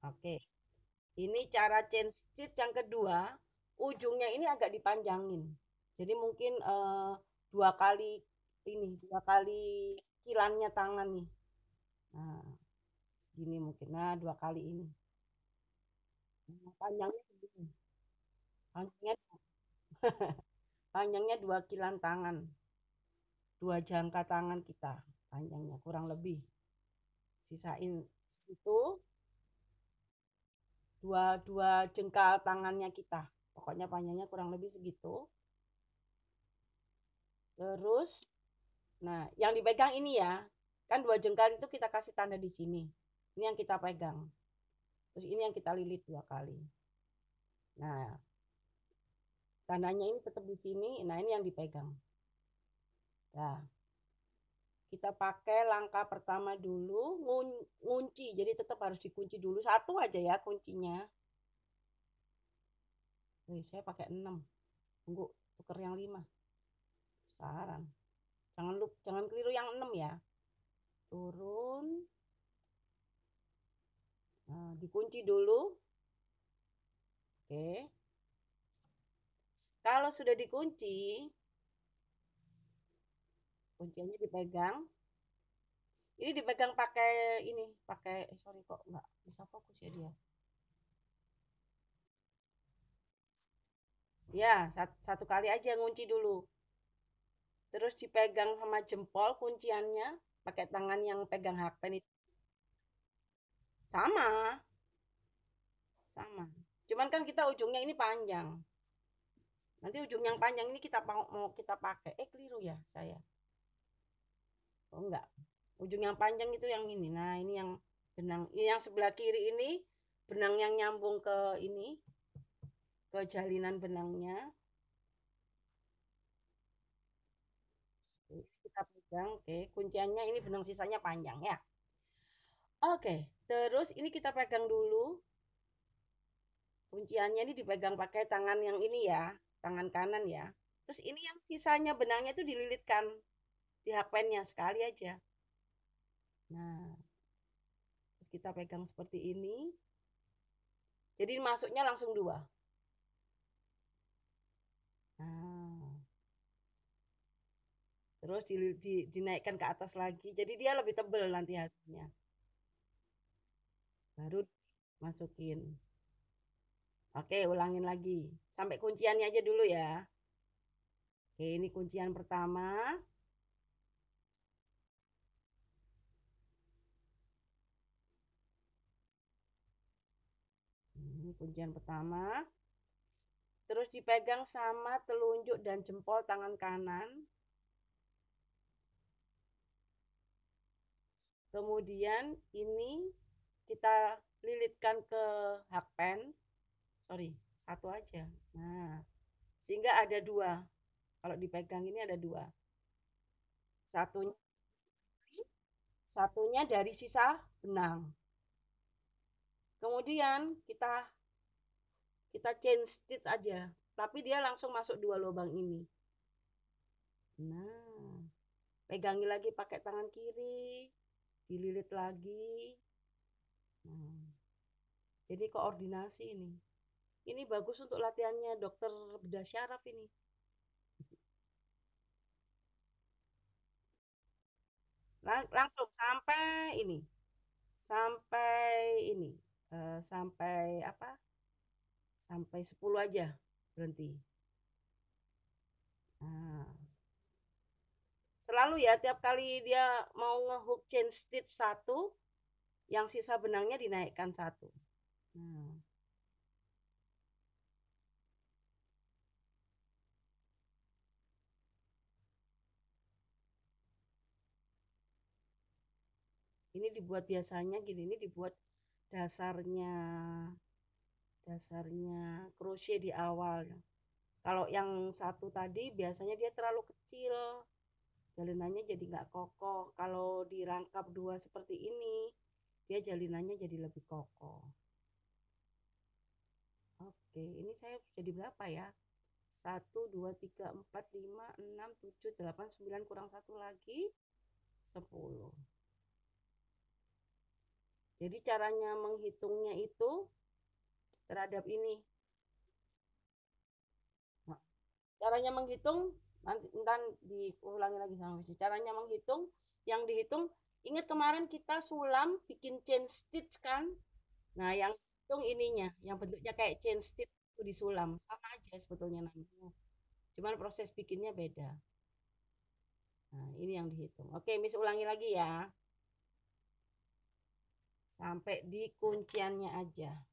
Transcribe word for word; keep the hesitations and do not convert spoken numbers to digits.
Oke, ini cara chain stitch yang kedua, ujungnya ini agak dipanjangin. Jadi mungkin eh, dua kali ini, dua kali kilannya tangan nih. Nah, segini mungkin. Nah, dua kali ini. Nah, panjangnya segini. Panjangnya, panjangnya dua kilan tangan. Dua jangka tangan kita. Panjangnya kurang lebih. Sisain segitu, dua, dua jengkal tangannya kita. Pokoknya panjangnya kurang lebih segitu. Terus, nah, yang dipegang ini ya, kan dua jengkal itu kita kasih tanda di sini. Ini yang kita pegang. Terus ini yang kita lilit dua kali. Nah, tandanya ini tetap di sini. Nah, ini yang dipegang. Nah, kita pakai langkah pertama dulu, ngunci. Jadi tetap harus dikunci dulu. Satu aja ya kuncinya. Wih, saya pakai enam. Tunggu, tuker yang lima. Saran. Jangan lupa, jangan keliru yang enam ya. Turun. Nah, dikunci dulu. Oke. Kalau sudah dikunci, kuncinya dipegang. Ini dipegang pakai ini, pakai eh, sorry kok nggak bisa fokus ya dia. Ya, satu, satu kali aja ngunci dulu. Terus dipegang sama jempol kunciannya, pakai tangan yang pegang hakpen itu sama, sama. Cuman kan kita ujungnya ini panjang. Nanti ujung yang panjang ini kita mau, mau kita pakai. Eh keliru ya saya. Oh enggak. Ujung yang panjang itu yang ini. Nah, ini yang benang. Ini yang sebelah kiri ini benang yang nyambung ke ini, ke jalinan benangnya. Kita pegang, oke. Kunciannya ini benang sisanya panjang ya. Oke, terus ini kita pegang dulu. Kunciannya ini dipegang pakai tangan yang ini ya, tangan kanan ya. Terus ini yang sisanya benangnya itu dililitkan di hakpennya sekali aja. Nah, terus kita pegang seperti ini. Jadi masuknya langsung dua. Nah, terus di, di, dinaikkan ke atas lagi. Jadi dia lebih tebal nanti hasilnya. Baru masukin. Oke, ulangin lagi. Sampai kunciannya aja dulu ya. Oke, ini kuncian pertama. Ini kuncian pertama. Terus dipegang sama telunjuk dan jempol tangan kanan. Kemudian ini kita lilitkan ke hakpen. Sorry, satu aja. Nah, sehingga ada dua. Kalau dipegang ini ada dua. Satunya, satunya dari sisa benang. Kemudian kita kita chain stitch aja. Tapi dia langsung masuk dua lubang ini. Nah, pegangi lagi pakai tangan kiri. Dililit lagi. Nah, jadi koordinasi ini. Ini bagus untuk latihannya dokter bedah syaraf ini. Lang langsung sampai ini. Sampai ini. Uh, sampai apa? Sampai sepuluh aja berhenti. Nah, selalu ya tiap kali dia mau ngehook chain stitch satu, yang sisa benangnya dinaikkan satu. Nah. Ini dibuat biasanya gini, ini dibuat dasarnya dasarnya crochet di awal. Kalau yang satu tadi biasanya dia terlalu kecil, jalinannya jadi nggak kokoh. Kalau dirangkap dua seperti ini, dia jalinannya jadi lebih kokoh. Oke, ini saya jadi berapa ya? Satu, dua, tiga, empat, lima, enam, tujuh, delapan, sembilan, kurang satu lagi, sepuluh. Jadi caranya menghitungnya itu terhadap ini. Nah, caranya menghitung nanti entar diulangi lagi sama Miss. Caranya menghitung, yang dihitung ingat kemarin kita sulam bikin chain stitch kan? Nah, yang hitung ininya, yang bentuknya kayak chain stitch itu disulam, sama aja sebetulnya namanya. Cuman proses bikinnya beda. Nah, ini yang dihitung. Oke, Miss ulangi lagi ya. Sampai di kunciannya aja.